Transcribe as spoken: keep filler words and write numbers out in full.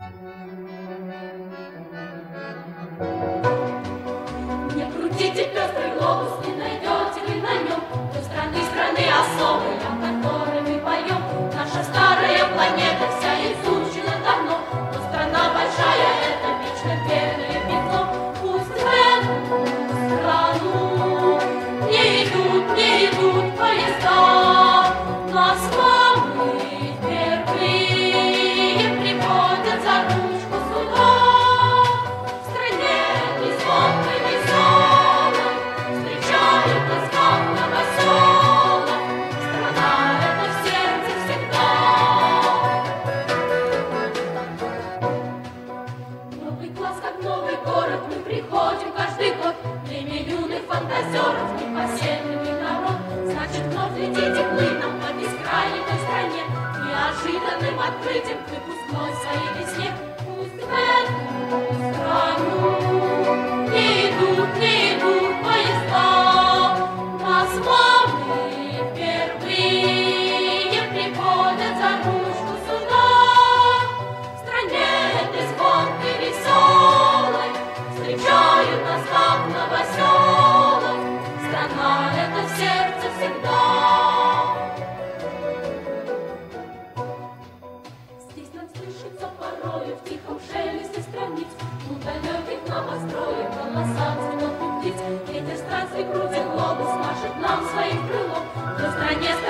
Не крутите пестрый глобус, не найдете вы на нем той страны, страны особой, о которой мы поем. Наша старая планета вся изучена давно, но страна большая — это вечно верное пятно. Пусть в эту страну не идут, не идут поезда, нас мамы впервые приводят за ручку сюда. В стране и звонкой веселой встречают нас как новоселов. Страна — это в сердце всегда. Новый класс, как новый город, мы приходим каждый год. Время юных фантазеров, непоседливый народ. Значит, вновь летите к нам по бескрайней той стране, неожиданным открытием к выпускной своей весне. Пусть в эту страну не идут, не идут поезда, нас мамы впервые приводят за ручку сюда. В стране этой звонкой веселой встречают нас как новоселов. Страна — это в сердце всегда. Здесь нам слышится порою в тихом шелесте страниц у далеких новостроек голоса цветов и птиц. Ветер странствий крутит глобус, машет нам своим крылом. В той стране